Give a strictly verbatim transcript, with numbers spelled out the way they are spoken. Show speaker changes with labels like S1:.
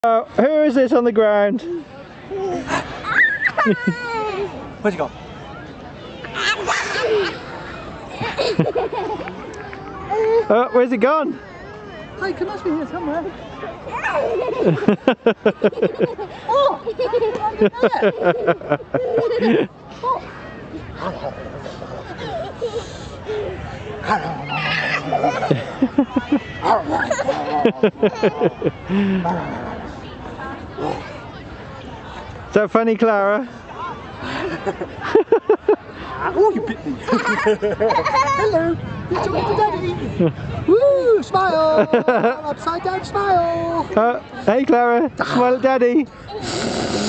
S1: Uh, who is this on the ground?
S2: Where's he gone?
S1: Oh, where's it gone?
S2: Hey, can must be here somewhere.
S3: Oh!
S1: Is that funny, Clara?
S2: Oh, you bit me. Hello, you're talking to Daddy. Woo, smile. Upside down smile.
S1: Oh, hey, Clara, smile at Daddy.